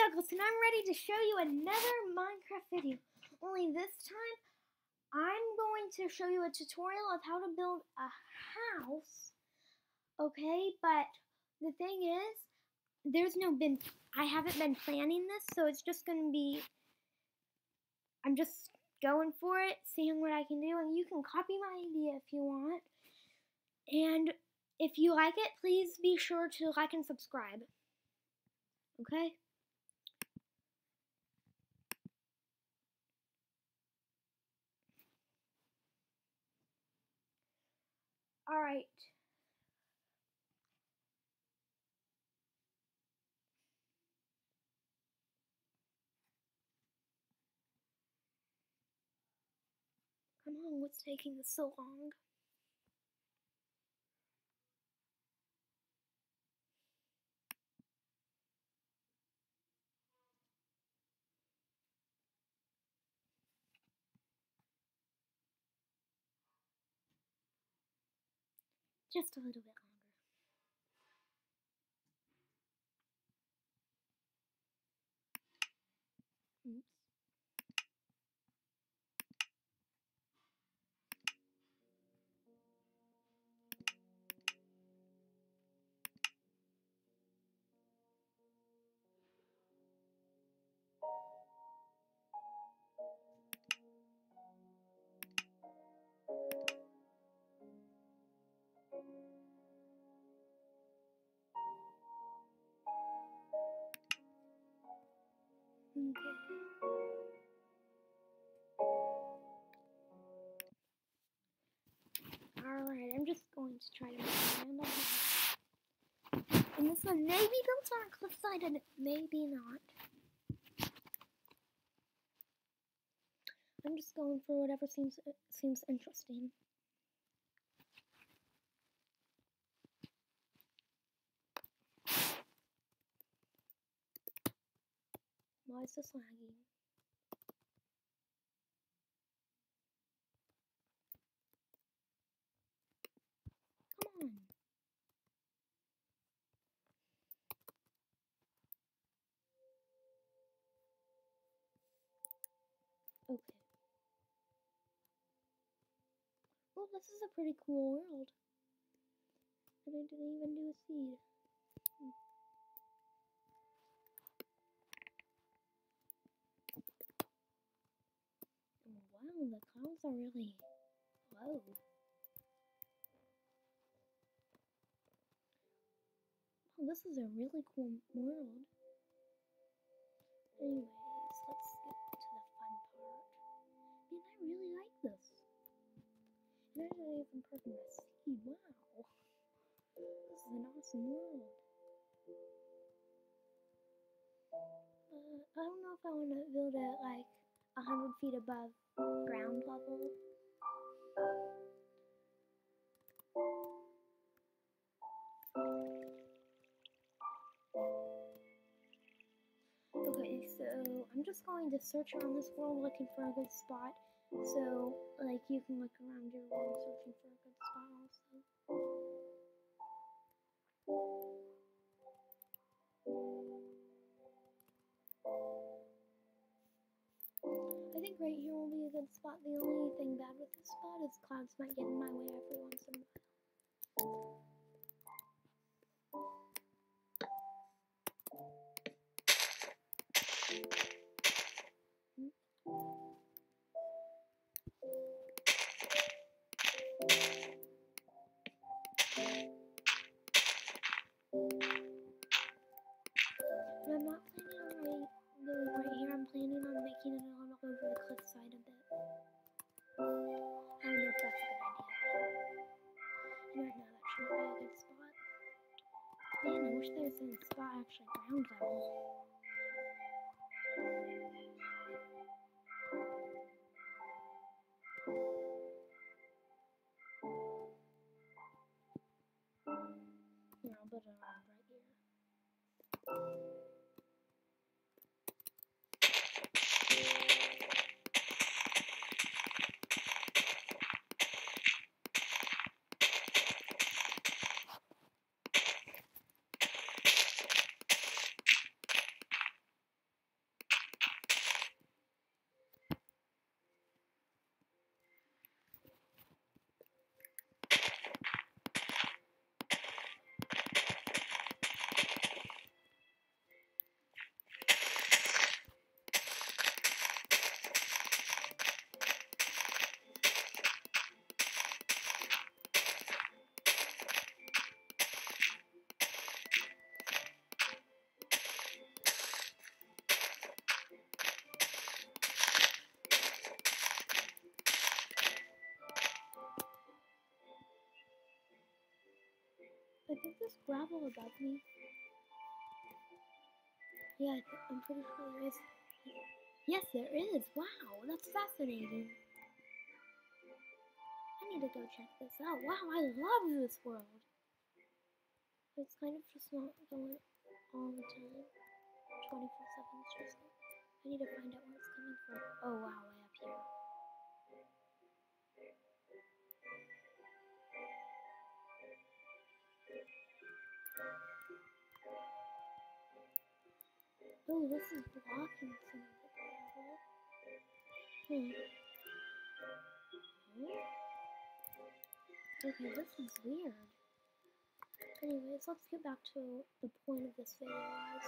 Douglas, and I'm ready to show you another Minecraft video. Only this time, I'm going to show you a tutorial of how to build a house. Okay, but the thing is, I haven't been planning this, so it's just going to be, I'm just going for it, seeing what I can do, and you can copy my idea if you want. And if you like it, please be sure to like and subscribe. Okay? Alright. Come on, what's taking this so long? Just a little bit longer. Oops. Alright, I'm just going to try to make a random house. And this one may be built on a cliffside and maybe not. I'm just going for whatever seems interesting. Why is this lagging? Come on. Okay. Well, this is a pretty cool world. And I didn't even do a seed. Wow, the clouds are really low. Wow, this is a really cool world. Anyways, let's get to the fun part. Man, I really like this. And I didn't even put in a seed. Wow. This is an awesome world. I don't know if I want to build it like 100 feet above ground level. Okay, so I'm just going to search around this world looking for a good spot. So, like, you can look around your world searching for a good spot also. I think right here will be a good spot. The only thing bad with this spot is clouds might get in my way every once in a while. And I'm not planning on doing right here. I'm planning on making it on over the cliffside a bit. I don't know if that's a good idea. And right now that shouldn't be a good spot. Man, I wish there was a spot actually ground level. Yeah, I'll put it around right here. think there's gravel above me. Yeah, I'm pretty sure there is. Yes, there is. Wow, that's fascinating. I need to go check this out. Wow, I love this world. It's kind of just not going all the time. 24/7 is just like, I need to find out where it's coming from. Oh wow, way up here. Oh, this is blocking some of the gravel. Okay, this is weird. Anyways, let's get back to the point of this video, guys.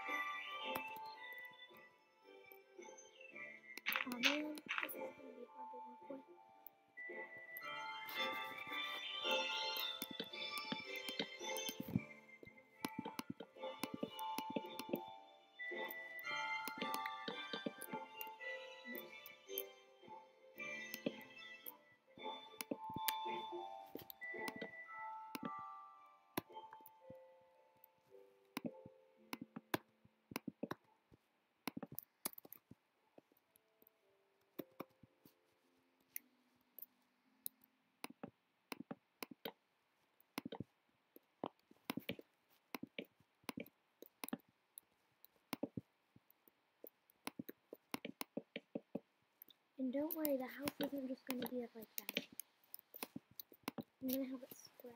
Oh man, this is gonna be hard to work with. And don't worry, the house isn't just gonna be like that. I'm gonna have it spread.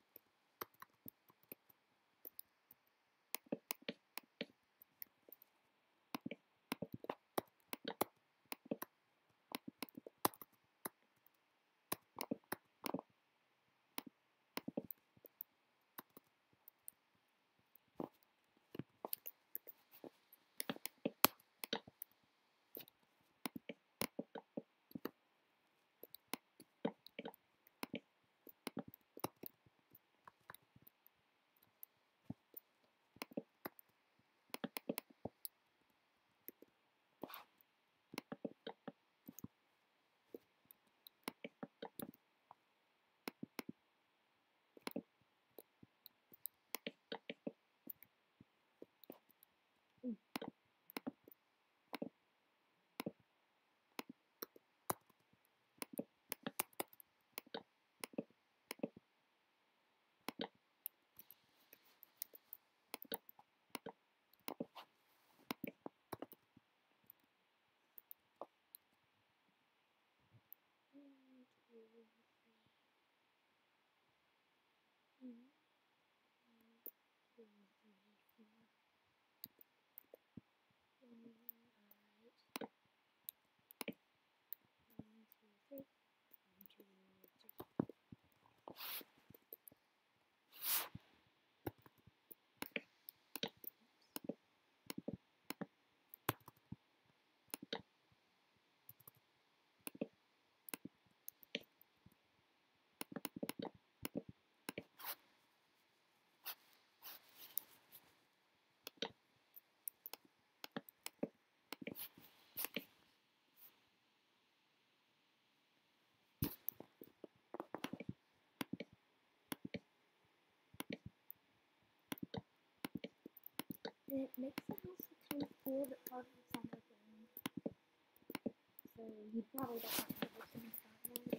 And it makes the house look kind of cool, but part of it's underground. So you probably don't want to ever change that one.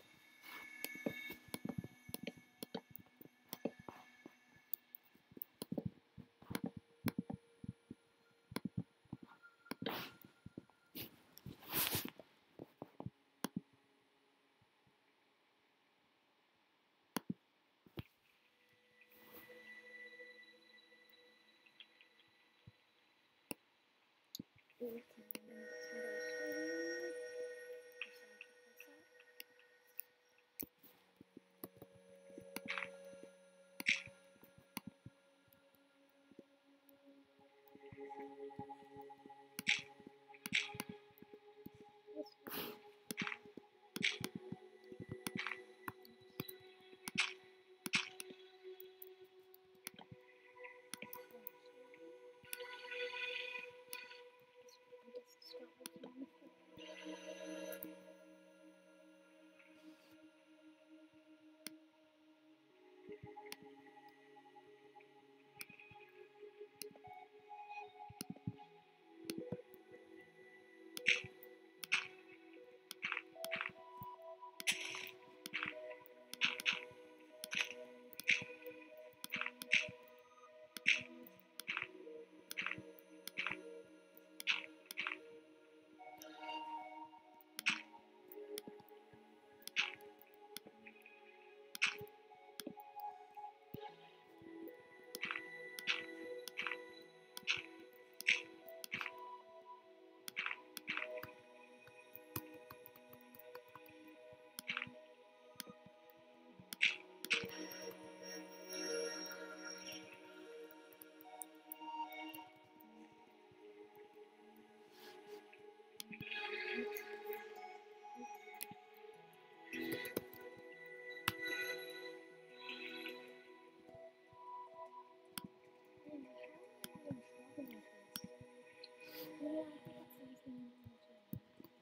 Yeah, I think it says in there too.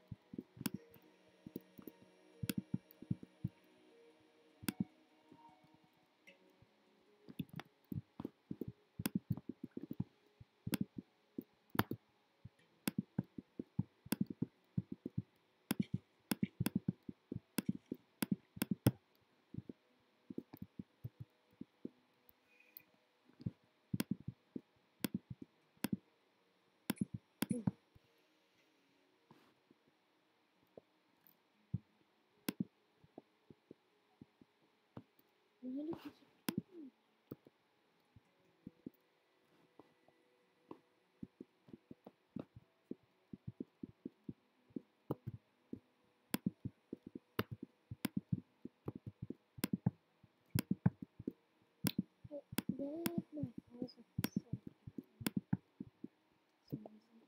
Why did you keep doing that? I really like my files like this, so for some reason.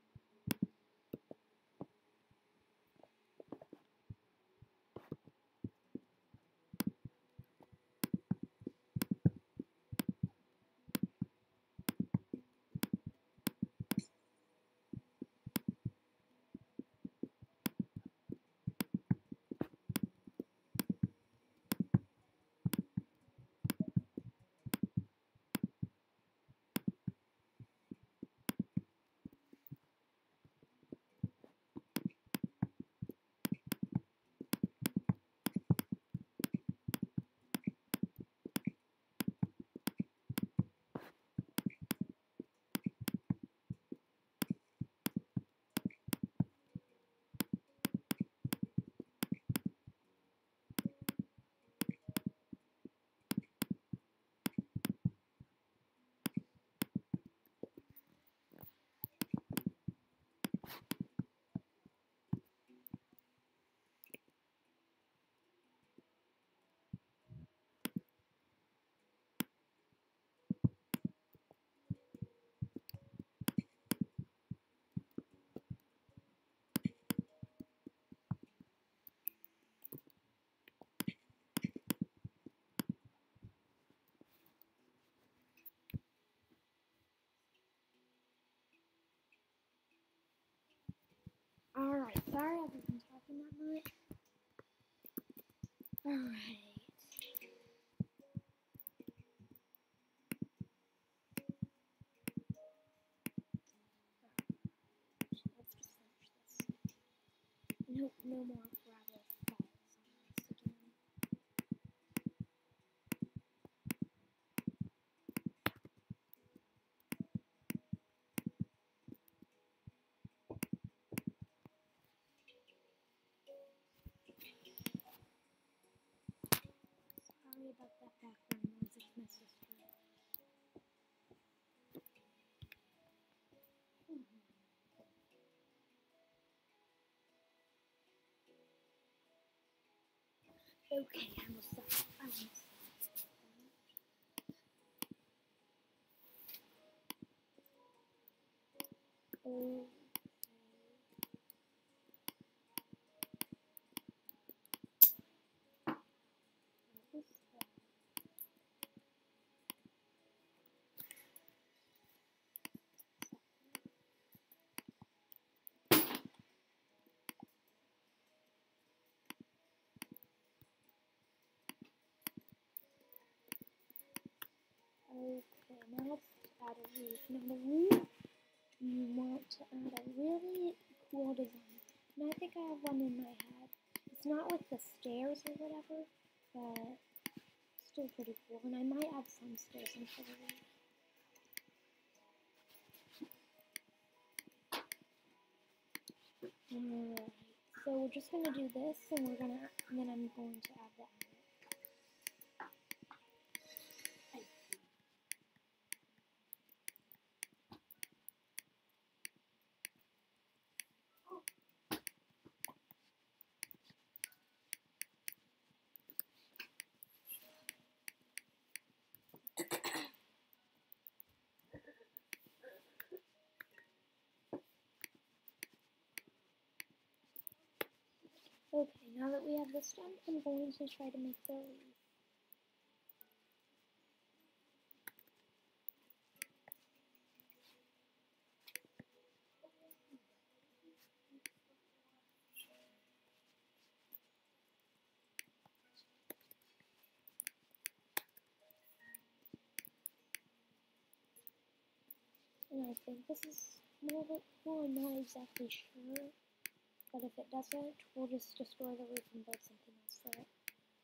Alright, sorry I wasn't talking that much. Alright. Let's just finish this. Nope, no more gravel falls on this again. Sorry about that background noise, it's my sister. Okay, I almost stopped. Oh. Okay, now let's add a roof. Now the roof, you want to add a really cool design. And I think I have one in my head. It's not like the stairs or whatever, but still pretty cool. And I might add some stairs into the roof. Alright, so we're just gonna do this, and then I'm going to add that. Okay, now that we have this done, I'm going to try to make the roof. And I think this is more cool. I'm not exactly sure. But if it doesn't, we'll just destroy the roof and build something else for it.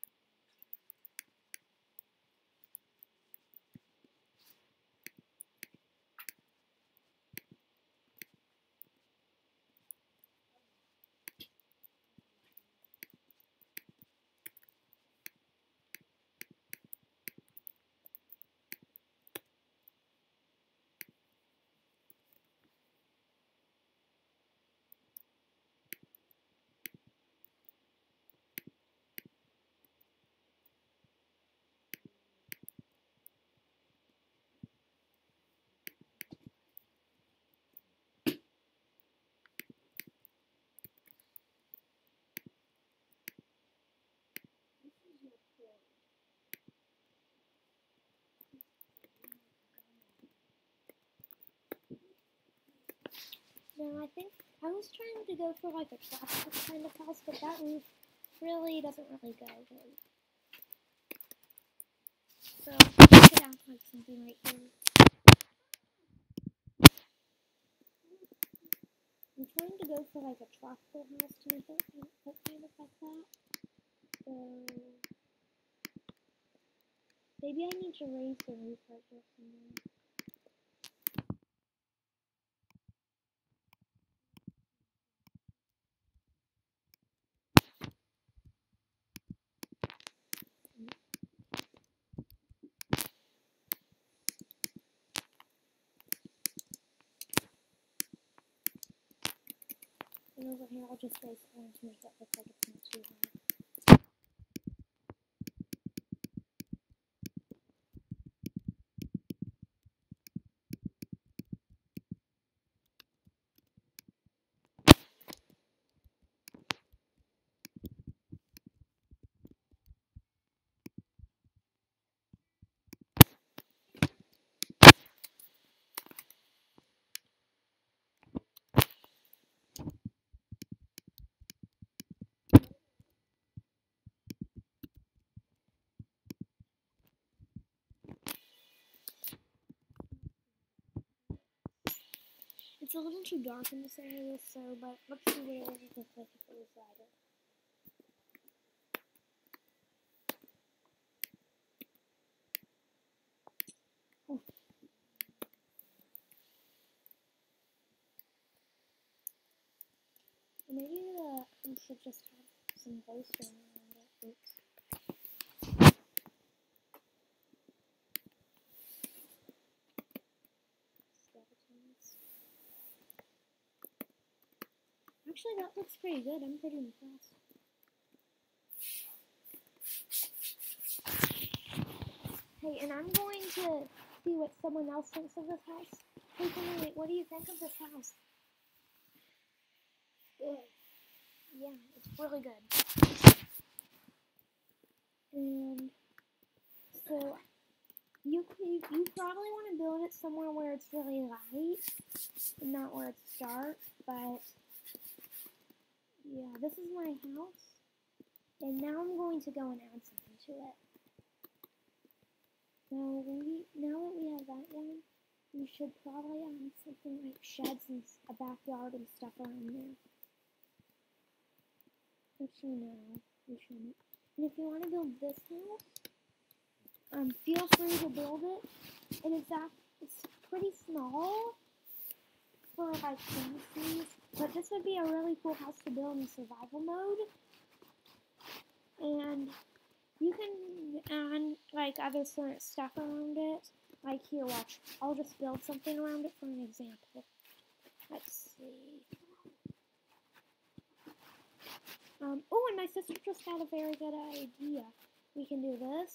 Now I think I was trying to go for like a tropical kind of house, but that roof really doesn't really go good. So I could add like something right here. I'm trying to go for like a tropical house to make it look kind of like that. So maybe I need to raise the roof right here somewhere. And over here I'll just raise the one to make it look like it's not too high. It's a little too dark in this area, but let's see what it would look like if it was lighter. Oh. Maybe we should just have some glowstone around it. Oops. Skeletons. Actually, that looks pretty good. I'm pretty impressed. Hey, and I'm going to see what someone else thinks of this house. Hey, Henry, what do you think of this house? Good. Yeah, it's really good. And so you probably want to build it somewhere where it's really light, and not where it's dark. But yeah, this is my house, and now I'm going to go and add something to it. Now that we have that one, we should probably add something like sheds and a backyard and stuff around there. Actually, no, we shouldn't. And if you want to build this house, feel free to build it. And it's pretty small for like fantasies, but this would be a really cool house to build in survival mode. And you can add like other sort of stuff around it. Like here, watch. I'll just build something around it for an example. Let's see. Oh, and my sister just had a very good idea. We can do this.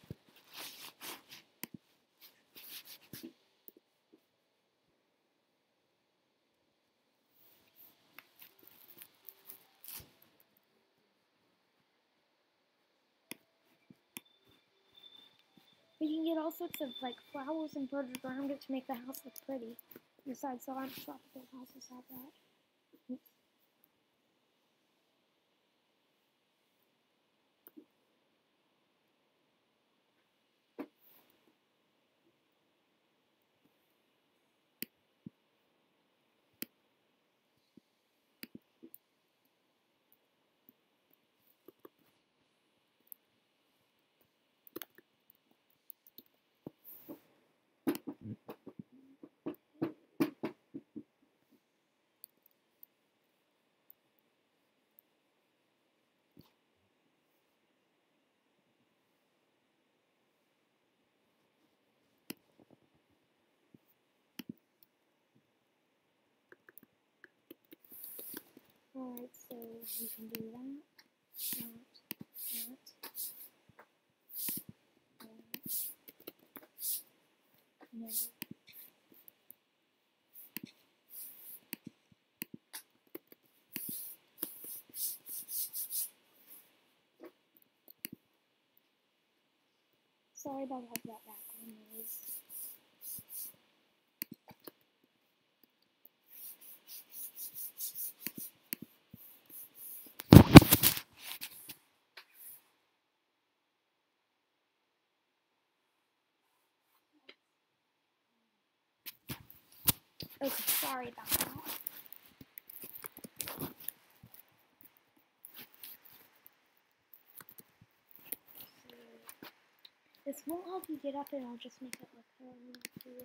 We can get all sorts of like flowers and birds around it to make the house look pretty. Besides, a lot of tropical houses have that. Oops. Alright, so we can do that. No. Sorry about all that background noise. Okay, sorry about that. This won't help you get up, and I'll just make it look a little too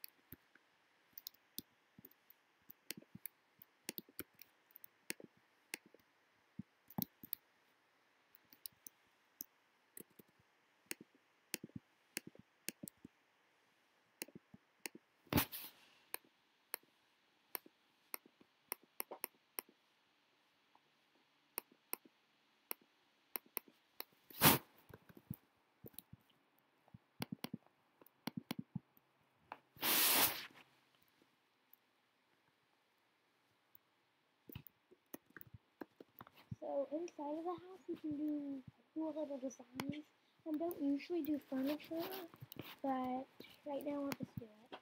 So inside of the house, you can do cool little designs. I don't usually do furniture, but right now I'll just do it.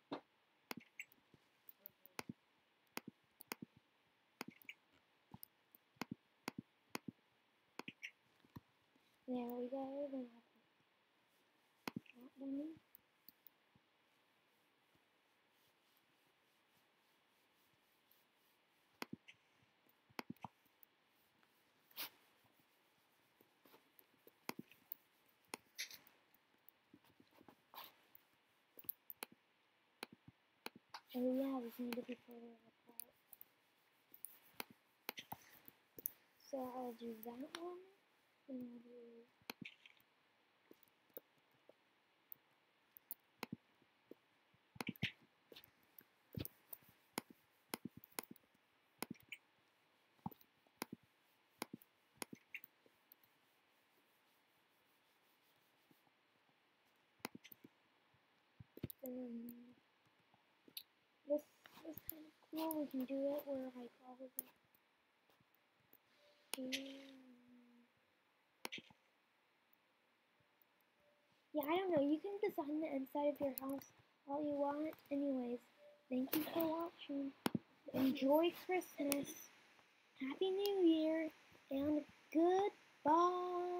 There we go. Then I'll put that one. Oh yeah, these need to be further apart. So I'll do that one, and I'll do this is kind of cool. We can do it where like all of the yeah, I don't know. You can design the inside of your house all you want. Anyways, thank you for watching. Enjoy Christmas. Happy New Year. And goodbye.